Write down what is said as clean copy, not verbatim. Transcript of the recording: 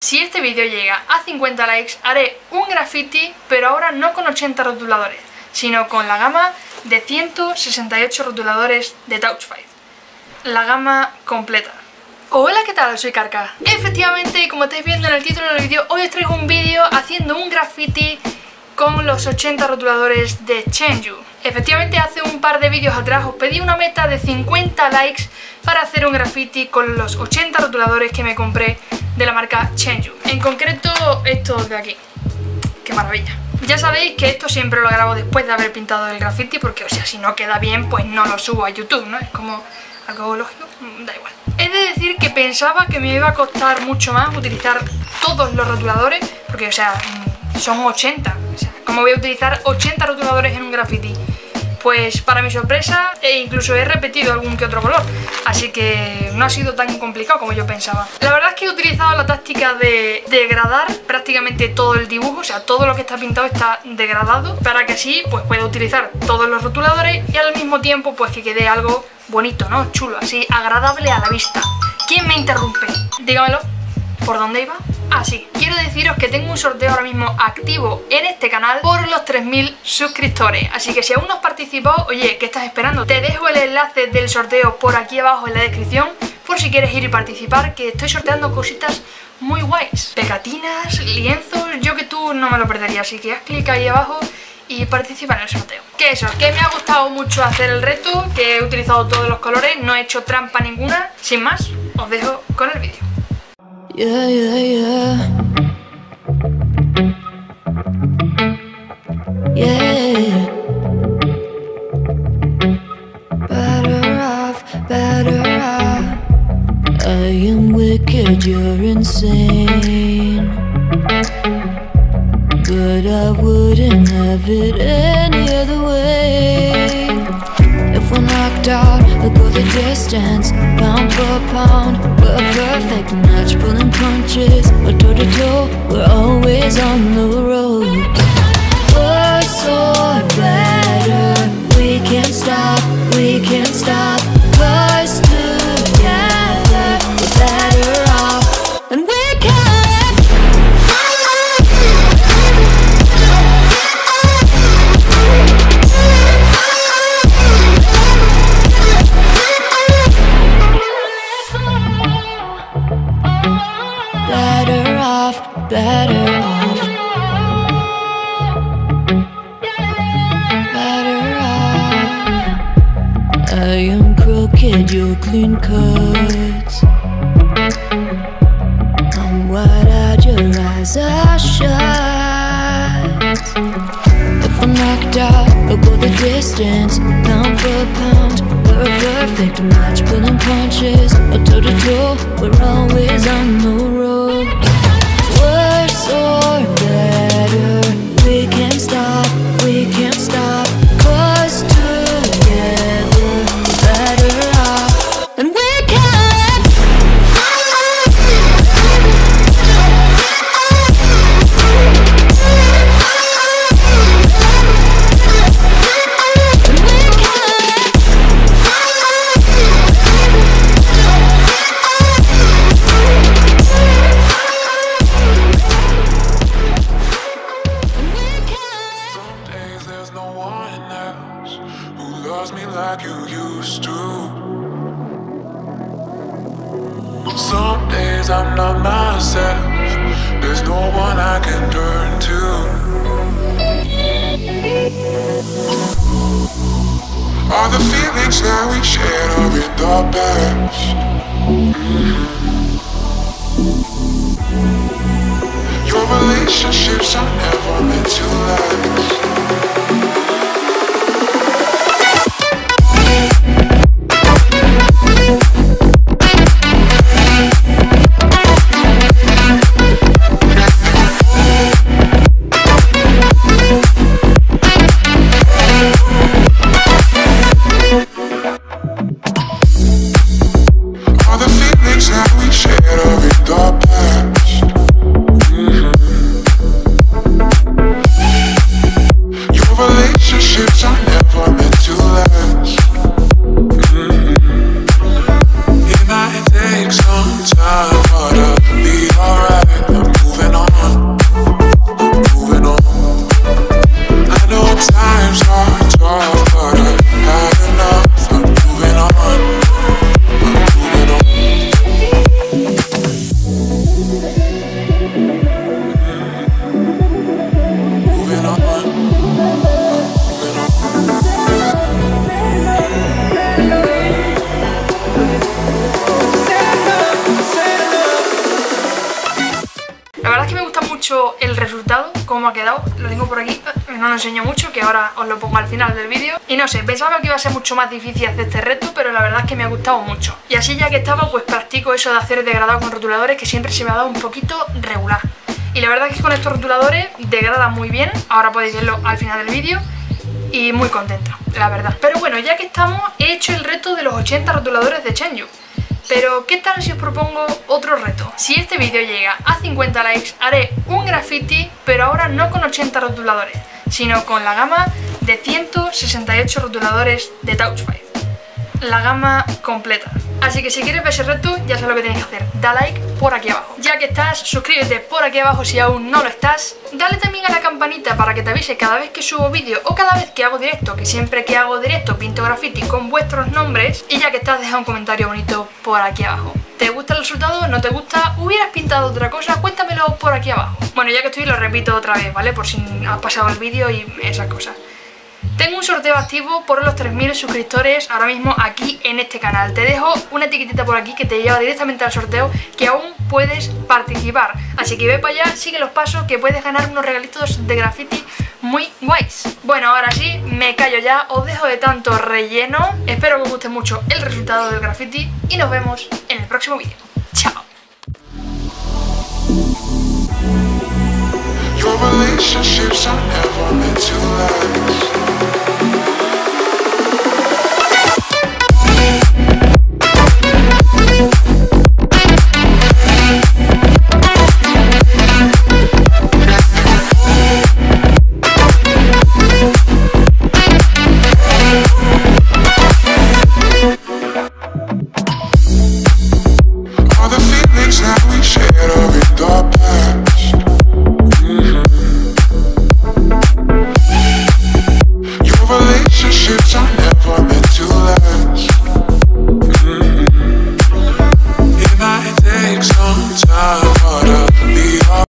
Si este vídeo llega a 50 likes, haré un graffiti, pero ahora no con 80 rotuladores, sino con la gama de 168 rotuladores de Touchfight. La gama completa. Hola, ¿qué tal? Soy Carca. Efectivamente, como estáis viendo en el título del vídeo, hoy os traigo un vídeo haciendo un graffiti con los 80 rotuladores de Chenju. Efectivamente, hace un par de vídeos atrás os pedí una meta de 50 likes para hacer un graffiti con los 80 rotuladores que me compré de la marca Chenju. En concreto, estos de aquí. ¡Qué maravilla! Ya sabéis que esto siempre lo grabo después de haber pintado el graffiti porque, o sea, si no queda bien, pues no lo subo a YouTube, ¿no? Es como algo lógico, da igual. He de decir que pensaba que me iba a costar mucho más utilizar todos los rotuladores, porque, o sea, son 80. O sea, ¿cómo voy a utilizar 80 rotuladores en un graffiti? Pues para mi sorpresa, incluso he repetido algún que otro color, así que no ha sido tan complicado como yo pensaba. La verdad es que he utilizado la táctica de degradar prácticamente todo el dibujo, o sea, todo lo que está pintado está degradado, para que así pues pueda utilizar todos los rotuladores y al mismo tiempo pues que quede algo bonito, ¿no? Chulo, así, agradable a la vista. ¿Quién me interrumpe? Dígamelo. ¿Por dónde iba? Ah, sí. Quiero deciros que tengo un sorteo ahora mismo activo en este canal por los 3000 suscriptores. Así que si aún no has participado, oye, ¿qué estás esperando? Te dejo el enlace del sorteo por aquí abajo en la descripción por si quieres ir y participar, que estoy sorteando cositas muy guays. Pegatinas, lienzos, yo que tú no me lo perdería. Así que haz clic ahí abajo y participa en el sorteo. Que eso, que me ha gustado mucho hacer el reto, que he utilizado todos los colores, no he hecho trampa ninguna. Sin más, os dejo con el vídeo. Yeah, yeah, yeah. Yeah. Better off, better off. I am wicked, you're insane. But I wouldn't have it any other way. If we're knocked out, we'll go the distance, pound for pound. We're a perfect match, pulling punches. We're toe to toe, we're always on the road. We're so better, we can't stop, we can't stop. 'Cause together, we're better off, and we can. Better off, better off. Better off. I am crooked, you're clean cuts. I'm wide-eyed, your eyes are shut. If we're knocked out, we'll go the distance, pound for pound. We're a perfect match, pulling punches. We're toe to toe, we're always on the road. We're so better, we can't stop, we can't stop. 'Cause together, we're better off, and we can. Like you used to. Some days I'm not myself. There's no one I can turn to. All the feelings that we shared are in the past. Your relationships are never meant to last. verdad es que me gusta mucho el resultado, cómo ha quedado. Lo tengo por aquí, no lo enseño mucho, que ahora os lo pongo al final del vídeo. Y no sé, pensaba que iba a ser mucho más difícil hacer este reto, pero la verdad es que me ha gustado mucho. Y así ya que estaba, pues practico eso de hacer degradado con rotuladores, que siempre se me ha dado un poquito regular. Y la verdad es que con estos rotuladores degrada muy bien, ahora podéis verlo al final del vídeo. Y muy contenta, la verdad. Pero bueno, ya que estamos, he hecho el reto de los 80 rotuladores de Chenyu. Pero ¿qué tal si os propongo otro reto? Si este vídeo llega a 50 likes, haré un graffiti, pero ahora no con 80 rotuladores, sino con la gama de 168 rotuladores de Touchfight. La gama completa. Así que si quieres ver ese reto, ya sabes lo que tienes que hacer. Da like por aquí abajo. Ya que estás, suscríbete por aquí abajo si aún no lo estás. Dale también a la campanita para que te avise cada vez que subo vídeo o cada vez que hago directo, que siempre que hago directo pinto graffiti con vuestros nombres. Y ya que estás, deja un comentario bonito por aquí abajo. ¿Te gusta el resultado? ¿No te gusta? ¿Hubieras pintado otra cosa? Cuéntamelo por aquí abajo. Bueno, ya que estoy, lo repito otra vez, ¿vale? Por si has pasado el vídeo y esas cosas. Tengo un sorteo activo por los 3000 suscriptores ahora mismo aquí en este canal. Te dejo una etiquetita por aquí que te lleva directamente al sorteo, que aún puedes participar. Así que ve para allá, sigue los pasos, que puedes ganar unos regalitos de graffiti muy guays. Bueno, ahora sí, me callo ya, os dejo de tanto relleno. Espero que os guste mucho el resultado del graffiti y nos vemos en el próximo vídeo. Chao. Your relationships are never meant to last.